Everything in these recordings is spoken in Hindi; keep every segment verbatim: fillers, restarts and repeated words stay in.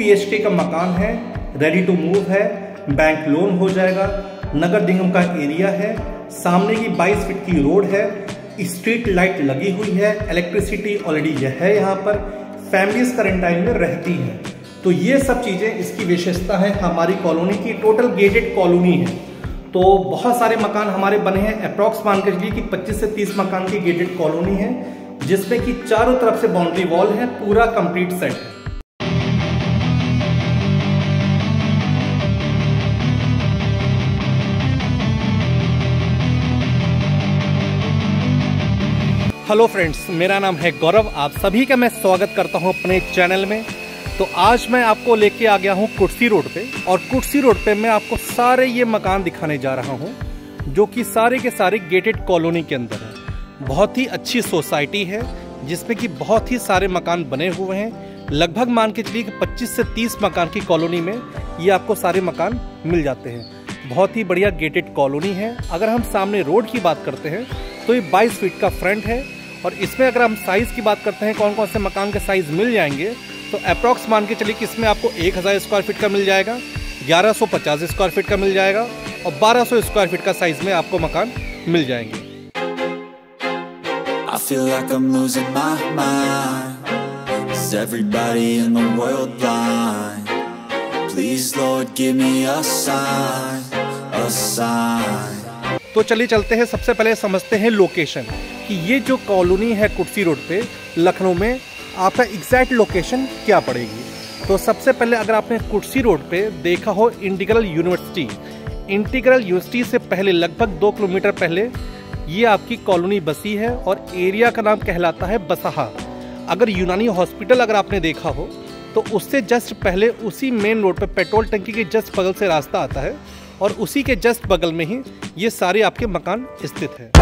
बीएचके का मकान है, रेडी टू मूव है, बैंक लोन हो जाएगा, नगर निगम का एरिया है, सामने की बाईस फीट की रोड है, स्ट्रीट लाइट लगी हुई है, इलेक्ट्रिसिटी ऑलरेडी यह है, यहाँ पर फैमिलीज क्वारंटाइन में रहती हैं। तो ये सब चीज़ें इसकी विशेषता है हमारी कॉलोनी की। टोटल गेटेड कॉलोनी है, तो बहुत सारे मकान हमारे बने हैं। अप्रॉक्स मान के चलिए कि पच्चीस से तीस मकान की गेटेड कॉलोनी है, जिसमें कि चारों तरफ से बाउंड्री वॉल है, पूरा कंप्लीट सेट है। हेलो फ्रेंड्स, मेरा नाम है गौरव। आप सभी का मैं स्वागत करता हूं अपने चैनल में। तो आज मैं आपको लेके आ गया हूं कुर्सी रोड पे, और कुर्सी रोड पे मैं आपको सारे ये मकान दिखाने जा रहा हूं, जो कि सारे के सारे गेटेड कॉलोनी के अंदर है। बहुत ही अच्छी सोसाइटी है, जिसमें कि बहुत ही सारे मकान बने हुए हैं। लगभग मान के चलिए कि पच्चीस से तीस मकान की कॉलोनी में ये आपको सारे मकान मिल जाते हैं। बहुत ही बढ़िया गेटेड कॉलोनी है। अगर हम सामने रोड की बात करते हैं तो ये बाईस फीट का फ्रंट है, और इसमें अगर हम साइज़ की बात करते हैं कौन कौन से मकान के साइज़ मिल जाएंगे, तो अप्रॉक्स मान के चलिए कि इसमें आपको एक हज़ार स्क्वायर फीट का मिल जाएगा, ग्यारह सौ पचास स्क्वायर फीट का मिल जाएगा, और बारह सौ स्क्वायर फीट का साइज़ में आपको मकान मिल जाएंगे। I feel like I'm losing my mind. Is everybody in the world blind? Please Lord give me a sign, a sign. तो चलिए चलते हैं, सबसे पहले समझते हैं लोकेशन कि ये जो कॉलोनी है कुर्सी रोड पे लखनऊ में, आपका एग्जैक्ट लोकेशन क्या पड़ेगी। तो सबसे पहले अगर आपने कुर्सी रोड पे देखा हो इंटीग्रल यूनिवर्सिटी, इंटीग्रल यूनिवर्सिटी से पहले लगभग दो किलोमीटर पहले ये आपकी कॉलोनी बसी है, और एरिया का नाम कहलाता है बसहा। अगर यूनानी हॉस्पिटल अगर आपने देखा हो तो उससे जस्ट पहले उसी मेन रोड पे पेट्रोल टंकी के जस्ट बगल से रास्ता आता है, और उसी के जस्ट बगल में ही ये सारे आपके मकान स्थित है।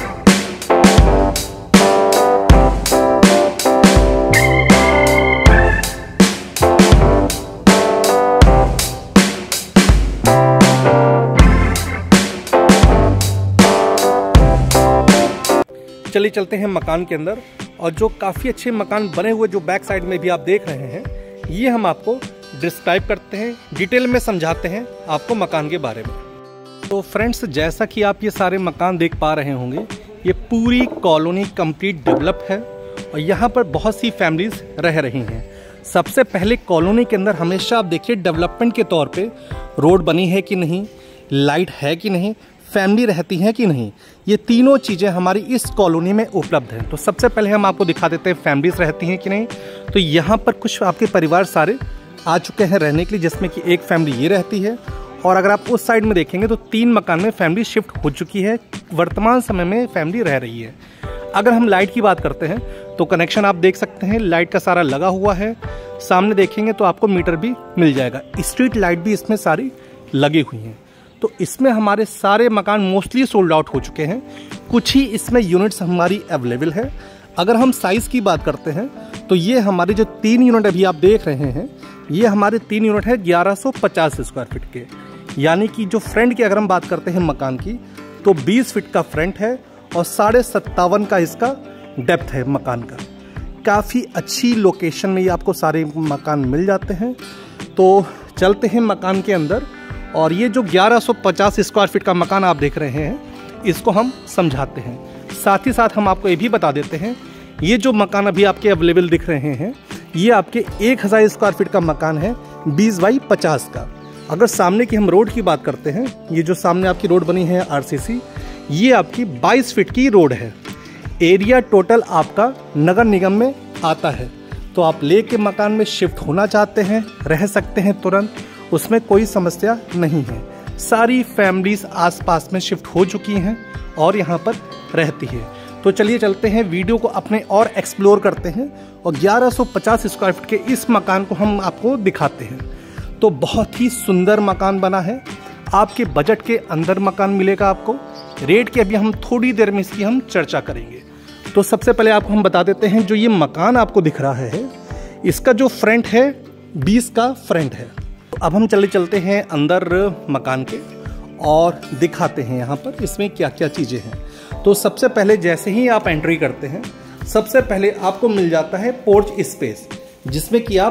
चलिए चलते हैं मकान के अंदर, और जो काफ़ी अच्छे मकान बने हुए जो बैक साइड में भी आप देख रहे हैं, ये हम आपको डिस्क्राइब करते हैं, डिटेल में समझाते हैं आपको मकान के बारे में। तो फ्रेंड्स, जैसा कि आप ये सारे मकान देख पा रहे होंगे, ये पूरी कॉलोनी कंप्लीट डेवलप है, और यहाँ पर बहुत सी फैमिलीज रह रही हैं। सबसे पहले कॉलोनी के अंदर हमेशा आप देखिए डेवलपमेंट के तौर पे रोड बनी है कि नहीं, लाइट है कि नहीं, फैमिली रहती है कि नहीं, ये तीनों चीज़ें हमारी इस कॉलोनी में उपलब्ध हैं। तो सबसे पहले हम आपको दिखा देते हैं फैमिलीज रहती हैं कि नहीं। तो यहाँ पर कुछ आपके परिवार सारे आ चुके हैं रहने के लिए, जिसमें कि एक फैमिली ये रहती है, और अगर आप उस साइड में देखेंगे तो तीन मकान में फैमिली शिफ्ट हो चुकी है। वर्तमान समय में फैमिली रह रही है। अगर हम लाइट की बात करते हैं तो कनेक्शन आप देख सकते हैं, लाइट का सारा लगा हुआ है। सामने देखेंगे तो आपको मीटर भी मिल जाएगा। स्ट्रीट लाइट भी इसमें सारी लगी हुई हैं। तो इसमें हमारे सारे मकान मोस्टली सोल्ड आउट हो चुके हैं। कुछ ही इसमें यूनिट्स हमारी अवेलेबल है। अगर हम साइज़ की बात करते हैं तो ये हमारे जो तीन यूनिट अभी आप देख रहे हैं, ये हमारे तीन यूनिट है ग्यारह सौ पचास स्क्वायर फीट के। यानी कि जो फ्रंट की अगर हम बात करते हैं मकान की, तो बीस फीट का फ्रंट है, और साढ़े सत्तावन का इसका डेप्थ है मकान का। काफ़ी अच्छी लोकेशन में ये आपको सारे मकान मिल जाते हैं। तो चलते हैं मकान के अंदर, और ये जो ग्यारह सौ पचास स्क्वायर फीट का मकान आप देख रहे हैं, इसको हम समझाते हैं। साथ ही साथ हम आपको ये भी बता देते हैं, ये जो मकान अभी आपके अवेलेबल दिख रहे हैं, ये आपके एक हज़ार स्क्वायर फीट का मकान है, बीस बाई पचास का। अगर सामने की हम रोड की बात करते हैं, ये जो सामने आपकी रोड बनी है आरसीसी, ये आपकी बाईस फीट की रोड है। एरिया टोटल आपका नगर निगम में आता है। तो आप लेके मकान में शिफ्ट होना चाहते हैं, रह सकते हैं तुरंत, उसमें कोई समस्या नहीं है। सारी फैमिलीज आसपास में शिफ्ट हो चुकी हैं और यहाँ पर रहती है। तो चलिए चलते हैं, वीडियो को अपने और एक्सप्लोर करते हैं, और ग्यारह सौ पचास स्क्वायर फीट के इस मकान को हम आपको दिखाते हैं। तो बहुत ही सुंदर मकान बना है, आपके बजट के अंदर मकान मिलेगा आपको। रेट की अभी हम थोड़ी देर में इसकी हम चर्चा करेंगे। तो सबसे पहले आपको हम बता देते हैं, जो ये मकान आपको दिख रहा है, इसका जो फ्रंट है बीस का फ्रंट है। तो अब हम चले चलते हैं अंदर मकान के, और दिखाते हैं यहाँ पर इसमें क्या क्या चीज़ें हैं। तो सबसे पहले जैसे ही आप एंट्री करते हैं, सबसे पहले आपको मिल जाता है पोर्च स्पेस, जिसमें कि आप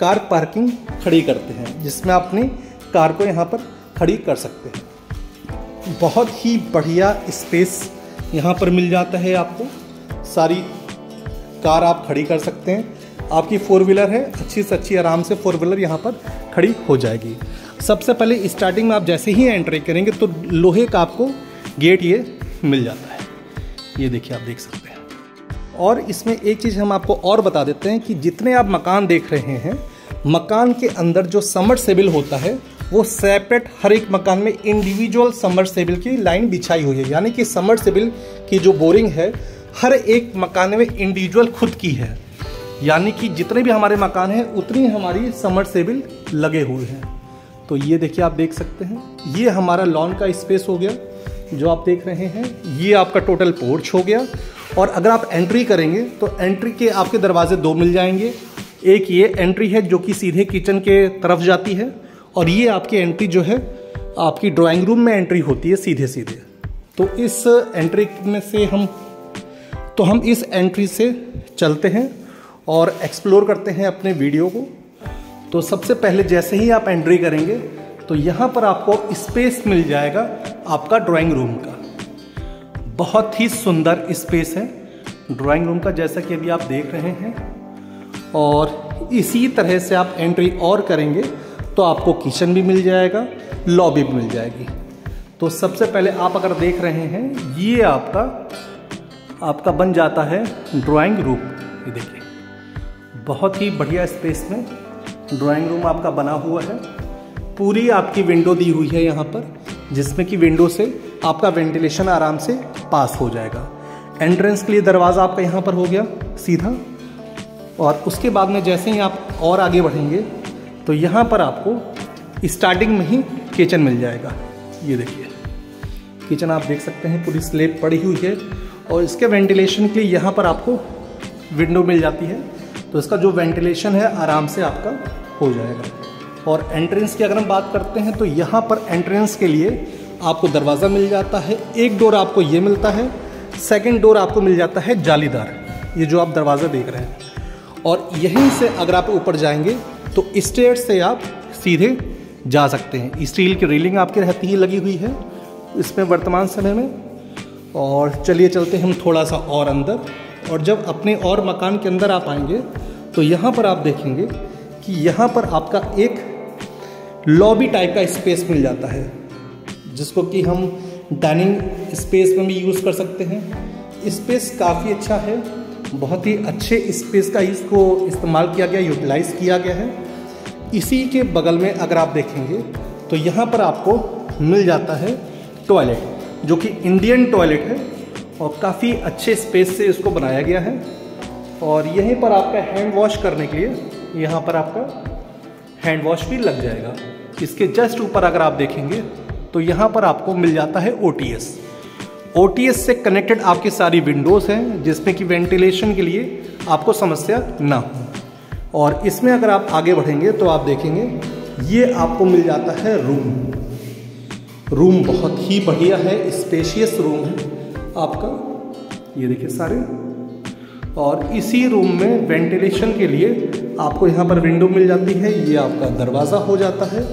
कार पार्किंग खड़ी करते हैं, जिसमें आप अपनी कार को यहाँ पर खड़ी कर सकते हैं। बहुत ही बढ़िया स्पेस यहाँ पर मिल जाता है आपको। सारी कार आप खड़ी कर सकते हैं। आपकी फोर व्हीलर है, अच्छी से अच्छी आराम से फोर व्हीलर यहाँ पर खड़ी हो जाएगी। सबसे पहले स्टार्टिंग में आप जैसे ही एंट्री करेंगे तो लोहे का आपको गेट ये मिल जाता है। ये देखिए, आप देख सकते हैं। और इसमें एक चीज़ हम आपको और बता देते हैं कि जितने आप मकान देख रहे हैं, मकान के अंदर जो समरसेबल होता है वो सेपरेट हर एक मकान में इंडिविजुअल समरसेबल की लाइन बिछाई हुई है। यानी कि समरसेबल की जो बोरिंग है हर एक मकान में इंडिविजुअल खुद की है। यानी कि जितने भी हमारे मकान हैं उतनी हमारी समरसेबल लगे हुए हैं। तो ये देखिए, आप देख सकते हैं, ये हमारा लॉन का स्पेस हो गया जो आप देख रहे हैं। ये आपका टोटल पोर्च हो गया। और अगर आप एंट्री करेंगे तो एंट्री के आपके दरवाजे दो मिल जाएंगे। एक ये एंट्री है जो कि सीधे किचन के तरफ जाती है, और ये आपकी एंट्री जो है आपकी ड्राइंग रूम में एंट्री होती है सीधे सीधे। तो इस एंट्री में से हम तो हम इस एंट्री से चलते हैं और एक्सप्लोर करते हैं अपने वीडियो को। तो सबसे पहले जैसे ही आप एंट्री करेंगे तो यहाँ पर आपको स्पेस मिल जाएगा आपका ड्राइंग रूम का। बहुत ही सुंदर स्पेस है ड्राइंग रूम का, जैसा कि अभी आप देख रहे हैं। और इसी तरह से आप एंट्री और करेंगे तो आपको किचन भी मिल जाएगा, लॉबी भी मिल जाएगी। तो सबसे पहले आप अगर देख रहे हैं, ये आपका आपका बन जाता है ड्राइंग रूम। ये देखिए, बहुत ही बढ़िया स्पेस में ड्राइंग रूम आपका बना हुआ है। पूरी आपकी विंडो दी हुई है यहाँ पर, जिसमें कि विंडो से आपका वेंटिलेशन आराम से पास हो जाएगा। एंट्रेंस के लिए दरवाज़ा आपका यहाँ पर हो गया सीधा। और उसके बाद में जैसे ही आप और आगे बढ़ेंगे तो यहाँ पर आपको स्टार्टिंग में ही किचन मिल जाएगा। ये देखिए, किचन आप देख सकते हैं, पूरी स्लेब पड़ी हुई है। और इसके वेंटिलेशन के लिए यहाँ पर आपको विंडो मिल जाती है, तो इसका जो वेंटिलेशन है आराम से आपका हो जाएगा। और एंट्रेंस की अगर हम बात करते हैं तो यहाँ पर एंट्रेंस के लिए आपको दरवाज़ा मिल जाता है। एक डोर आपको ये मिलता है, सेकंड डोर आपको मिल जाता है जालीदार, ये जो आप दरवाज़ा देख रहे हैं। और यहीं से अगर आप ऊपर जाएंगे तो स्टेयर से आप सीधे जा सकते हैं। स्टील की रेलिंग आपकी रहती है लगी हुई है इसमें वर्तमान समय में। और चलिए चलते हैं हम थोड़ा सा और अंदर। और जब अपने और मकान के अंदर आप आएंगे तो यहाँ पर आप देखेंगे कि यहाँ पर आपका एक लॉबी टाइप का स्पेस मिल जाता है, जिसको कि हम डाइनिंग स्पेस में भी यूज़ कर सकते हैं। स्पेस काफ़ी अच्छा है, बहुत ही अच्छे स्पेस का इसको इस्तेमाल किया गया, यूटिलाइज़ किया गया है। इसी के बगल में अगर आप देखेंगे तो यहाँ पर आपको मिल जाता है टॉयलेट, जो कि इंडियन टॉयलेट है और काफ़ी अच्छे स्पेस से इसको बनाया गया है। और यहीं पर आपका हैंड वॉश करने के लिए यहाँ पर आपका हैंड वॉश भी लग जाएगा। इसके जस्ट ऊपर अगर आप देखेंगे तो यहाँ पर आपको मिल जाता है O T S. O T S से कनेक्टेड आपकी सारी विंडोज़ हैं, जिसमें कि वेंटिलेशन के लिए आपको समस्या ना हो। और इसमें अगर आप आगे बढ़ेंगे तो आप देखेंगे ये आपको मिल जाता है रूम। रूम बहुत ही बढ़िया है, स्पेशियस रूम है आपका। ये देखिए सारे। और इसी रूम में वेंटिलेशन के लिए आपको यहाँ पर विंडो मिल जाती है, ये आपका दरवाज़ा हो जाता है।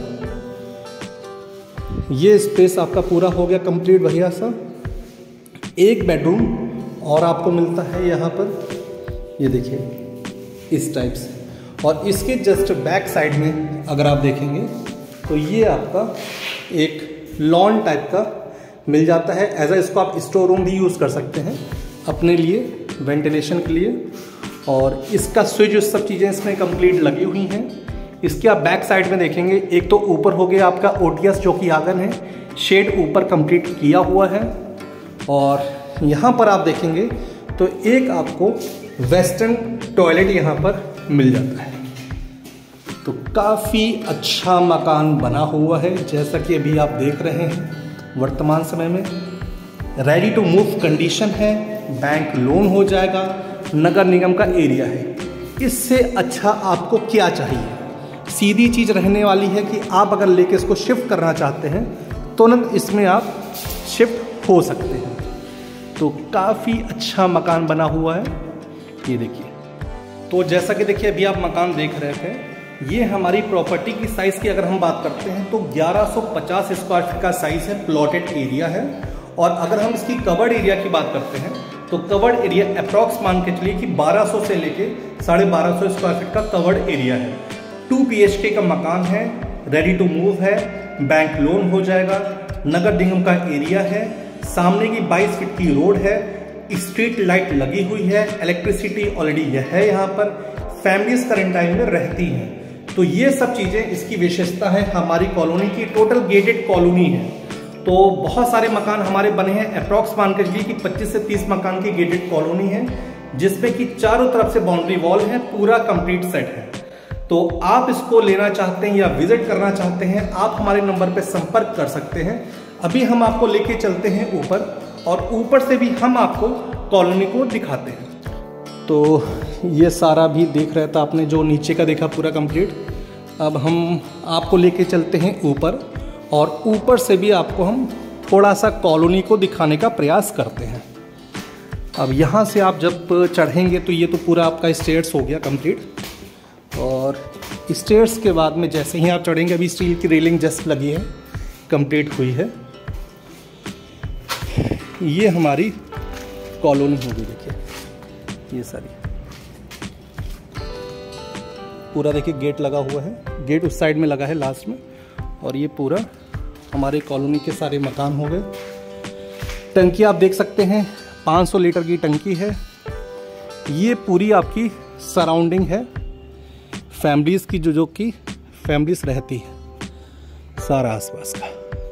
ये स्पेस आपका पूरा हो गया कंप्लीट बढ़िया सा। एक बेडरूम और आपको मिलता है यहाँ पर, ये देखिए इस टाइप से। और इसके जस्ट बैक साइड में अगर आप देखेंगे तो ये आपका एक लॉन टाइप का मिल जाता है। एज अ इसको आप स्टोर रूम भी यूज़ कर सकते हैं अपने लिए, वेंटिलेशन के लिए। और इसका स्विच सब चीज़ें इसमें कंप्लीट लगी हुई हैं। इसके आप बैक साइड में देखेंगे, एक तो ऊपर हो गया आपका ओ टी एस जो कि आंगन है, शेड ऊपर कंप्लीट किया हुआ है। और यहाँ पर आप देखेंगे तो एक आपको वेस्टर्न टॉयलेट यहाँ पर मिल जाता है। तो काफ़ी अच्छा मकान बना हुआ है, जैसा कि अभी आप देख रहे हैं। वर्तमान समय में रेडी टू मूव कंडीशन है, बैंक लोन हो जाएगा, नगर निगम का एरिया है। इससे अच्छा आपको क्या चाहिए? सीधी चीज़ रहने वाली है कि आप अगर लेके इसको शिफ्ट करना चाहते हैं तुरंत इसमें आप शिफ्ट हो सकते हैं। तो काफ़ी अच्छा मकान बना हुआ है, ये देखिए। तो जैसा कि देखिए अभी आप मकान देख रहे थे, ये हमारी प्रॉपर्टी की साइज की अगर हम बात करते हैं तो ग्यारह सौ पचास स्क्वायर फीट का साइज है, प्लॉटेड एरिया है। और अगर हम इसकी कवर्ड एरिया की बात करते हैं तो कवर्ड एरिया अप्रॉक्स मान के चलिए कि बारह सौ से लेके साढ़े बारह सौ स्क्वायर फीट का कवर्ड एरिया है। टू बी एच के का मकान है, रेडी टू मूव है, बैंक लोन हो जाएगा, नगर निगम का एरिया है, सामने की बाईस फीट की रोड है, स्ट्रीट लाइट लगी हुई है, इलेक्ट्रिसिटी ऑलरेडी यह है, यहाँ पर फैमिलीज करंट टाइम में रहती हैं। तो ये सब चीज़ें इसकी विशेषता है हमारी कॉलोनी की। टोटल गेटेड कॉलोनी है, तो बहुत सारे मकान हमारे बने हैं। अप्रॉक्स मान के चलिए कि पच्चीस से तीस मकान की गेटेड कॉलोनी है, जिसमें कि चारों तरफ से बाउंड्री वॉल है, पूरा कंप्लीट सेट है। तो आप इसको लेना चाहते हैं या विजिट करना चाहते हैं, आप हमारे नंबर पर संपर्क कर सकते हैं। अभी हम आपको लेके चलते हैं ऊपर, और ऊपर से भी हम आपको कॉलोनी को दिखाते हैं। तो ये सारा भी देख रहे था आपने, जो नीचे का देखा पूरा कंप्लीट। अब हम आपको लेके चलते हैं ऊपर, और ऊपर से भी आपको हम थोड़ा सा कॉलोनी को दिखाने का प्रयास करते हैं। अब यहाँ से आप जब चढ़ेंगे तो ये तो पूरा आपका स्टेयर्स हो गया कंप्लीट, और स्टेयर्स के बाद में जैसे ही आप चढ़ेंगे, अभी स्टील की रेलिंग जस्ट लगी है, कंप्लीट हुई है। ये हमारी कॉलोनी होगी, देखिए ये सारी पूरा देखिए गेट लगा हुआ है, गेट उस साइड में लगा है लास्ट में, और ये पूरा हमारे कॉलोनी के सारे मकान हो गए। टंकी आप देख सकते हैं, पाँच सौ लीटर की टंकी है। ये पूरी आपकी सराउंडिंग है फैमिलीज़ की, जो जो कि फैमिलीज़ रहती है सारा आसपास का।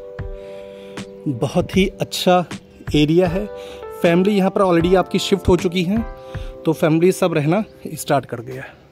बहुत ही अच्छा एरिया है। फैमिली यहाँ पर ऑलरेडी आपकी शिफ्ट हो चुकी हैं, तो फैमिली सब रहना स्टार्ट कर गया है।